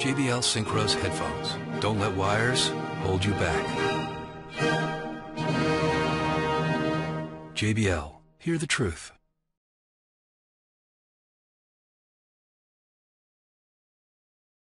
JBL Synchros headphones. Don't let wires hold you back. JBL, hear the truth.